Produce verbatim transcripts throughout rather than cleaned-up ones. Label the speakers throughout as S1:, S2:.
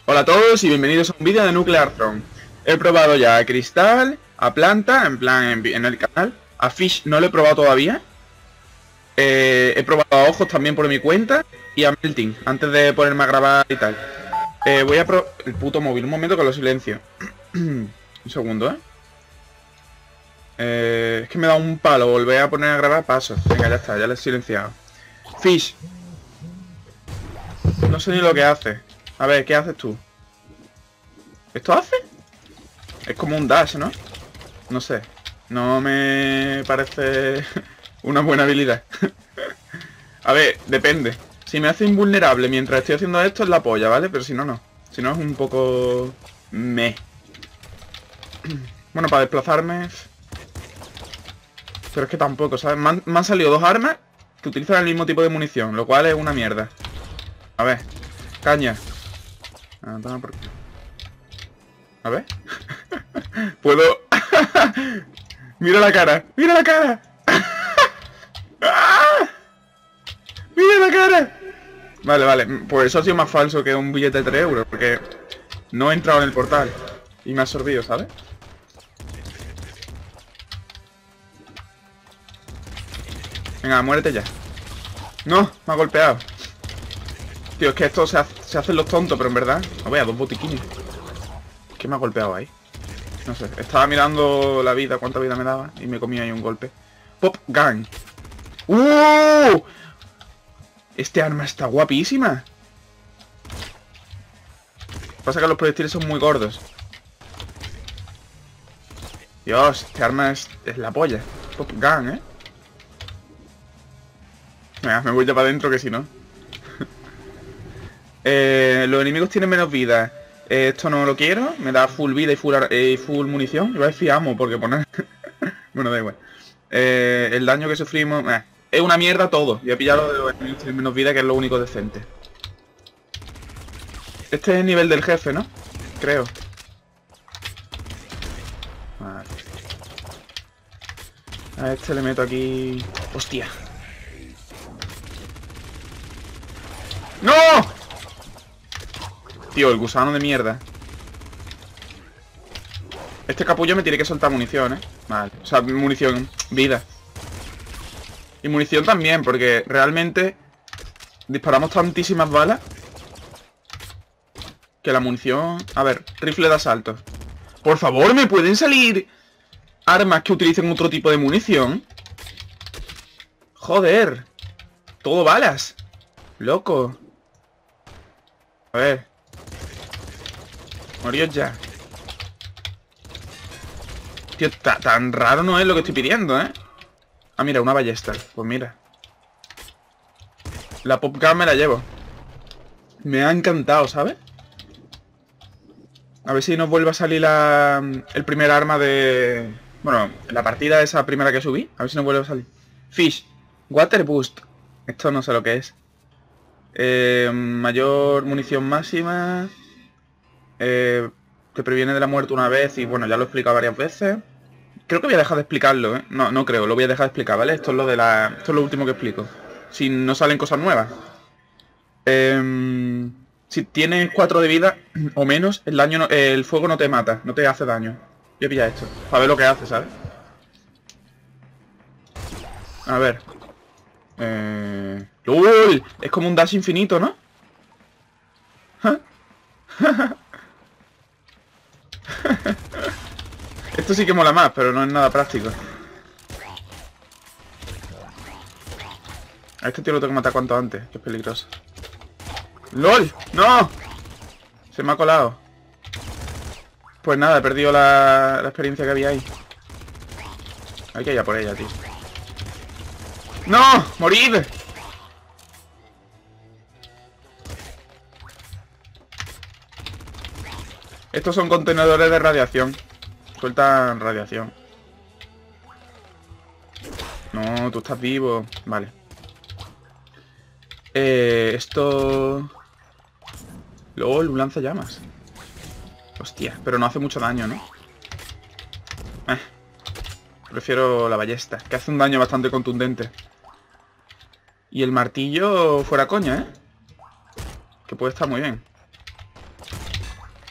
S1: Hola a todos y bienvenidos a un vídeo de Nuclear Throne. He probado ya a Cristal, a Planta, en plan en, en el canal. A Fish no lo he probado todavía. Eh, he probado a Ojos también por mi cuenta. Y a Melting, antes de ponerme a grabar y tal. Eh, voy a probar... El puto móvil, un momento que lo silencio. Un segundo, ¿eh? ¿eh? Es que me da un palo volver a poner a grabar paso. Venga, ya está, ya lo he silenciado. Fish. No sé ni lo que hace. A ver, ¿qué haces tú? ¿Esto hace? Es como un dash, ¿no? No sé. No me parece una buena habilidad. A ver, depende. Si me hace invulnerable mientras estoy haciendo esto es la polla, ¿vale? Pero si no, no. Si no es un poco... meh. Bueno, para desplazarme... Pero es que tampoco, ¿sabes? Me han, me han salido dos armas que utilizan el mismo tipo de munición, lo cual es una mierda. A ver. Caña. Ah, toma por... A ver. Puedo... Mira la cara. Mira la cara. Mira la cara. Vale, vale. Pues eso ha sido más falso que un billete de tres euros. Porque no he entrado en el portal. Y me ha absorbido, ¿sabes? Venga, muérete ya. No, me ha golpeado. Tío, es que esto se, hace, se hacen los tontos, pero en verdad... No vea, dos botiquines. ¿Qué me ha golpeado ahí? No sé, estaba mirando la vida, cuánta vida me daba, y me comía ahí un golpe. Pop Gun. ¡Uh! Este arma está guapísima. Pasa que los proyectiles son muy gordos. Dios, este arma es, es la polla. Pop Gun, ¿eh? Venga, me voy ya para adentro que si no. eh, los enemigos tienen menos vida. Eh, esto no lo quiero. Me da full vida y full, eh, full munición. Iba a decir amo porque poner... bueno, da igual. Eh, el daño que sufrimos... Eh, es una mierda todo. Y he pillado lo de los enemigos tienen menos vida, que es lo único decente. Este es el nivel del jefe, ¿no? Creo. Vale. A este le meto aquí... ¡Hostia! ¡No! Tío, el gusano de mierda. Este capullo me tiene que soltar munición, ¿eh? Vale, o sea, munición, vida. Y munición también, porque realmente disparamos tantísimas balas que la munición... A ver, rifle de asalto. Por favor, ¿me pueden salir armas que utilicen otro tipo de munición? Joder. Todo balas. Loco. A ver. Moríos ya. Tío, tan raro no es lo que estoy pidiendo, ¿eh? Ah, mira, una ballesta. Pues mira. La Pop Gun me la llevo. Me ha encantado, ¿sabes? A ver si nos vuelve a salir la, el primer arma de... Bueno, la partida esa primera que subí. A ver si nos vuelve a salir. Fish. Water Boost. Esto no sé lo que es. Eh, mayor munición máxima. Eh, te previene de la muerte una vez. Y bueno, ya lo he explicado varias veces. Creo que voy a dejar de explicarlo, ¿eh? No, no creo, lo voy a dejar de explicar, ¿vale? Esto es lo de la... Esto es lo último que explico. Si no salen cosas nuevas. Eh, si tienes cuatro de vida o menos, el daño no, el fuego no te mata, no te hace daño. Voy a pillar esto, para ver lo que hace, ¿sabes? A ver. Eh... ¡Uy! Es como un dash infinito, ¿no? Esto sí que mola más, pero no es nada práctico. A este tío lo tengo que matar cuanto antes, que es peligroso. ¡Lol! ¡No! Se me ha colado. Pues nada, he perdido la, la experiencia que había ahí. Hay que ir a por ella, tío. ¡No! ¡Morid! Estos son contenedores de radiación. Sueltan radiación. No, tú estás vivo. Vale. Eh, esto... LOL, un lanzallamas. Hostia, pero no hace mucho daño, ¿no? Eh, prefiero la ballesta, que hace un daño bastante contundente. Y el martillo fuera coña, ¿eh? Que puede estar muy bien.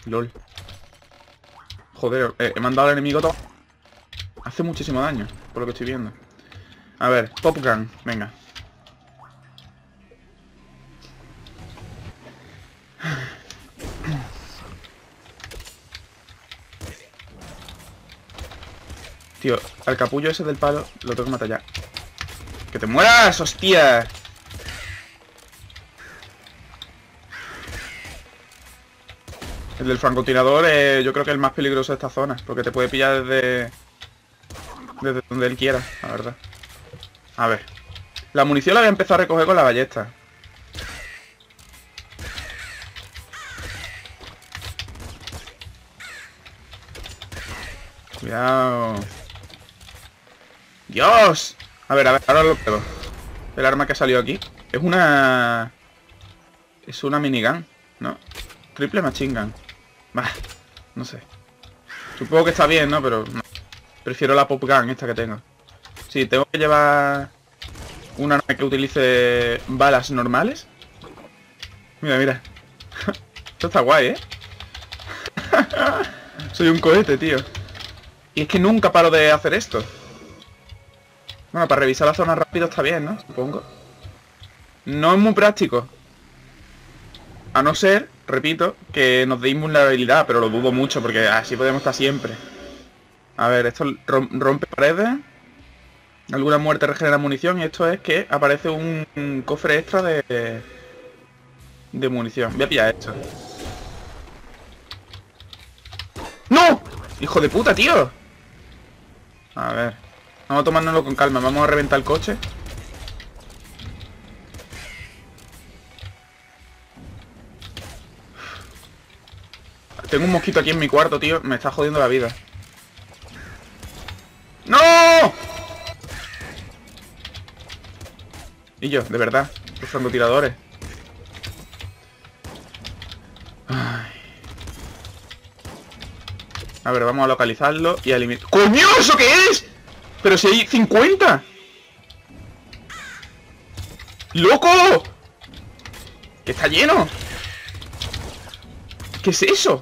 S1: LOL. Joder, eh, he mandado al enemigo todo. Hace muchísimo daño, por lo que estoy viendo. A ver, Pop Gun, venga. Tío, al capullo ese del palo lo tengo que matar ya. ¡Que te mueras, hostia! El del francotirador eh, yo creo que es el más peligroso de esta zona, porque te puede pillar desde... desde donde él quiera, la verdad. A ver. La munición la voy a empezar a recoger con la ballesta. Cuidado. ¡Dios! A ver, a ver, ahora lo pego. El arma que ha salido aquí. Es una... Es una minigun, ¿no? Triple machine gun. Bah, no sé. Supongo que está bien, ¿no? Pero no. Prefiero la pop gun esta que tengo. Sí, tengo que llevar un arma que utilice balas normales. Mira, mira. Esto está guay, ¿eh? Soy un cohete, tío. Y es que nunca paro de hacer esto. Bueno, para revisar la zona rápido está bien, ¿no? Supongo. No es muy práctico. A no ser, repito, que nos dé invulnerabilidad, pero lo dudo mucho porque así podemos estar siempre. A ver, esto rompe paredes. Alguna muerte regenera munición y esto es que aparece un, un cofre extra de... de munición. Voy a pillar esto. ¡No! ¡Hijo de puta, tío! A ver. Vamos a tomárnoslo con calma. Vamos a reventar el coche. Tengo un mosquito aquí en mi cuarto, tío. Me está jodiendo la vida. ¡No! Y yo, de verdad. Los francotiradores. Ay. A ver, vamos a localizarlo y a eliminar... ¡Coño! ¿Eso qué es? Pero si hay cincuenta. ¡Loco! ¡Que está lleno! ¿Qué es eso?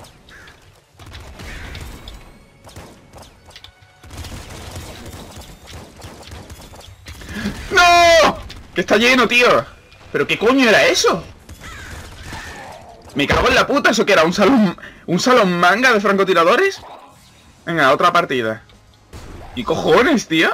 S1: ¡No! ¡Que está lleno, tío! ¿Pero qué coño era eso? Me cago en la puta, ¿eso que era? ¿Un salón, un salón manga de francotiradores? Venga, otra partida. ¿Y cojones, tío?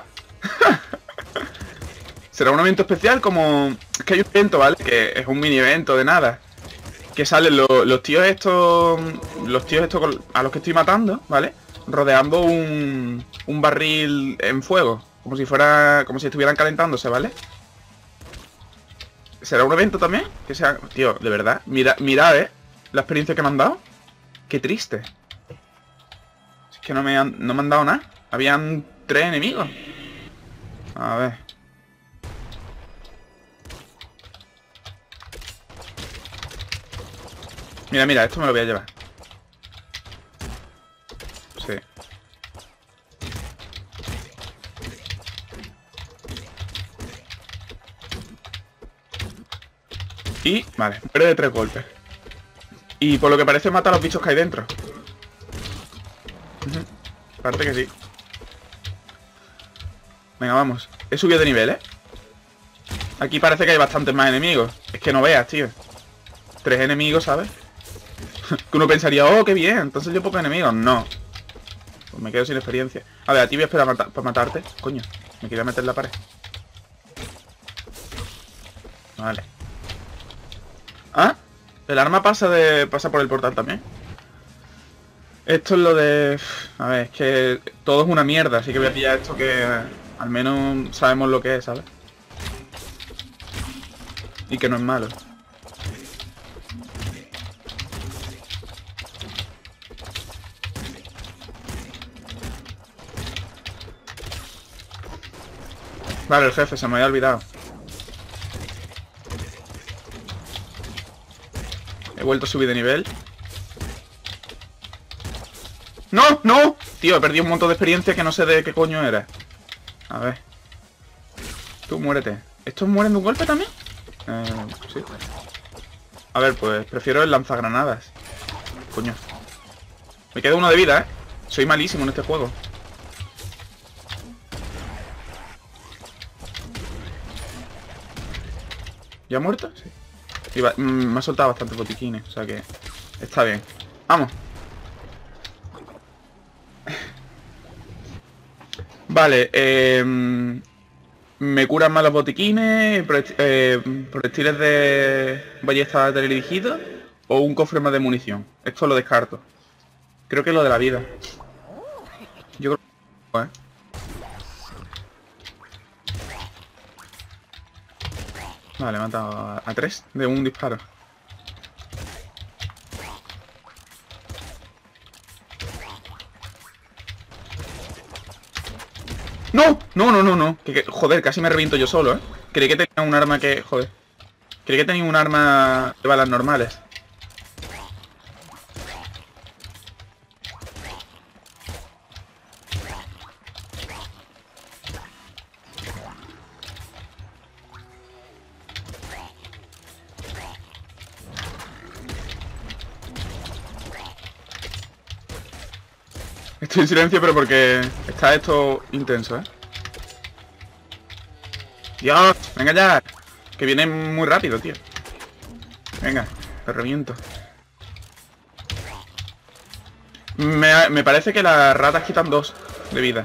S1: Será un evento especial como... Es que hay un evento, ¿vale? Que es un mini evento de nada. Que salen los, los tíos estos... Los tíos estos a los que estoy matando, ¿vale? Rodeando un... Un barril en fuego. Como si fuera... Como si estuvieran calentándose, ¿vale? ¿Será un evento también? Que sea... Tío, de verdad. Mira, mirad, ¿eh? La experiencia que me han dado. Qué triste. Es que no me han, no me han dado nada. Habían tres enemigos. A ver. Mira, mira, esto me lo voy a llevar. Sí. Y, vale, muere de tres golpes. Y por lo que parece mata a los bichos que hay dentro. Uh-huh. Parece que sí. Venga, vamos. He subido de nivel, ¿eh? Aquí parece que hay bastantes más enemigos. Es que no veas, tío. Tres enemigos, ¿sabes? Que uno pensaría, oh, qué bien, entonces yo pocos enemigos. No. Pues me quedo sin experiencia. A ver, a ti voy a esperar mata para matarte. Coño, me quería meter en la pared. Vale. Ah, el arma pasa de pasa por el portal también. Esto es lo de... A ver, es que todo es una mierda, así que voy a pillar esto que al menos sabemos lo que es, ¿sabes? Y que no es malo. Vale, el jefe, se me había olvidado. He vuelto a subir de nivel. ¡No! ¡No! Tío, he perdido un montón de experiencia que no sé de qué coño era. A ver. Tú, muérete. ¿Estos mueren de un golpe también? Eh, sí. A ver, pues prefiero el lanzagranadas. Coño. Me queda uno de vida, ¿eh? Soy malísimo en este juego. ¿Ya ha muerto? Sí. Y va, mm, me ha soltado bastantes botiquines, o sea que está bien. Vamos. Vale, eh, me curan más los botiquines, proyect eh, proyectiles de ballesta teledirigidos o un cofre más de munición. Esto lo descarto. Creo que es lo de la vida. Yo creo que... ¿eh? Vale, he matado a, a tres de un disparo. ¡No! No, no, no, no. Que, que, joder, casi me reviento yo solo, ¿eh? Creí que tenía un arma que... Joder. Creí que tenía un arma de balas normales. Estoy en silencio, pero porque está esto intenso, ¿eh? ¡Dios! ¡Venga ya! Que viene muy rápido, tío. Venga, te reviento. Me, me parece que las ratas quitan dos de vida.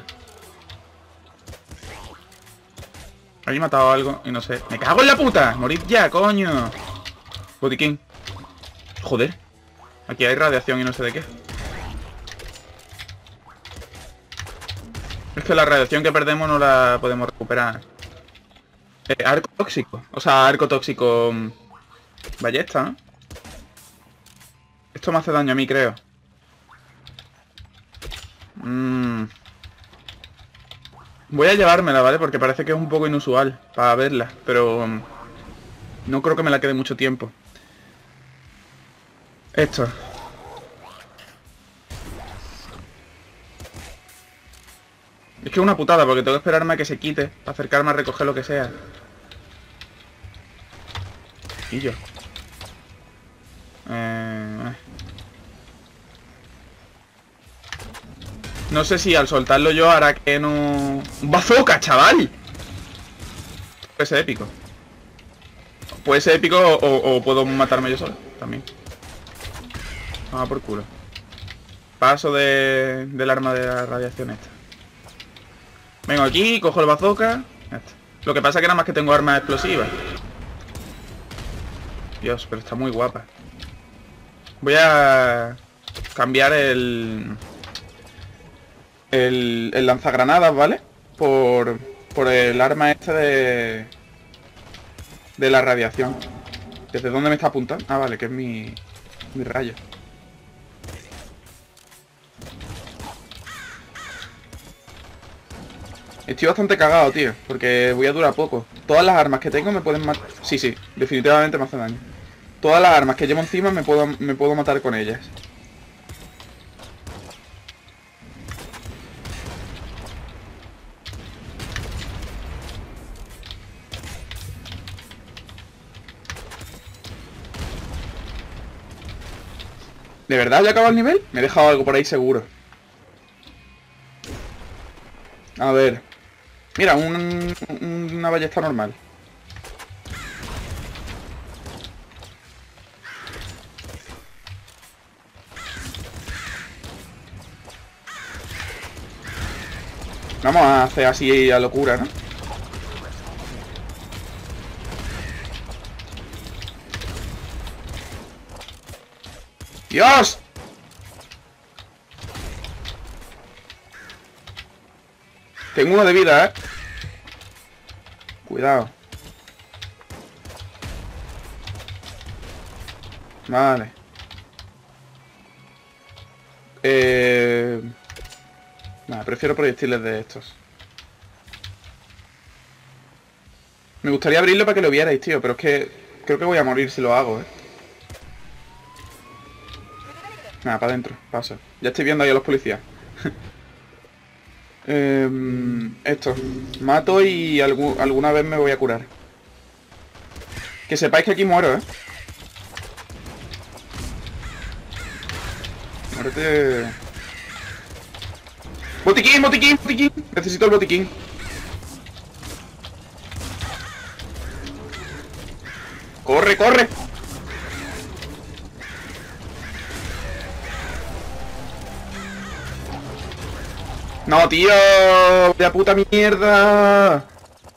S1: Habéis matado algo y no sé. ¡Me cago en la puta! ¡Morid ya, coño! Botiquín. Joder. Aquí hay radiación y no sé de qué. Es que la radiación que perdemos no la podemos recuperar. Eh, arco tóxico. O sea, arco tóxico... Ballesta, ¿no? Esto me hace daño a mí, creo. Mm. Voy a llevármela, ¿vale? Porque parece que es un poco inusual para verla. Pero... Um, no creo que me la quede mucho tiempo. Esto. Es que es una putada, porque tengo que esperarme a que se quite para acercarme a recoger lo que sea. Y yo. Eh... No sé si al soltarlo yo hará que no... ¡Un bazooka, chaval! Puede ser épico. Puede ser épico o, o puedo matarme yo solo también. Vamos por culo. Paso de, del arma de la radiación esta. Vengo aquí, cojo el bazooka. Este. Lo que pasa es que nada más que tengo armas explosivas. Dios, pero está muy guapa. Voy a cambiar el... El, el lanzagranadas, ¿vale? Por, por el arma este de... De la radiación. ¿Desde dónde me está apuntando? Ah, vale, que es mi... Mi rayo. Estoy bastante cagado, tío, porque voy a durar poco. Todas las armas que tengo me pueden matar. Sí, sí, definitivamente me hace daño. Todas las armas que llevo encima me puedo, me puedo matar con ellas. ¿De verdad ya acabado el nivel? Me he dejado algo por ahí seguro. A ver. Mira, un, un, una ballesta normal. Vamos a hacer así a locura, ¿no? ¡Dios! Tengo uno de vida, ¿eh? Cuidado. Vale. Eh... Nada, prefiero proyectiles de estos. Me gustaría abrirlo para que lo vierais, tío, pero es que creo que voy a morir si lo hago, ¿eh? Nada, para adentro, paso. Ya estoy viendo ahí a los policías. eh, esto. Mato y algu alguna vez me voy a curar. Que sepáis que aquí muero, ¿eh? Muérete. ¡Botiquín, botiquín, botiquín! Necesito el botiquín. ¡Corre, corre! ¡No, tío! ¡Vaya puta mierda!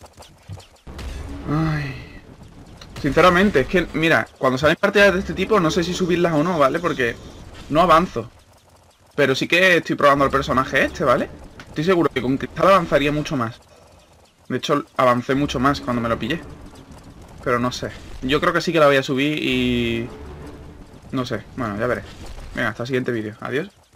S1: Ay. Sinceramente, es que, mira, cuando salen partidas de este tipo, no sé si subirlas o no, ¿vale? Porque no avanzo. Pero sí que estoy probando el personaje este, ¿vale? Estoy seguro que con Cristal avanzaría mucho más. De hecho, avancé mucho más cuando me lo pillé. Pero no sé. Yo creo que sí que la voy a subir y... no sé. Bueno, ya veré. Venga, hasta el siguiente vídeo. Adiós.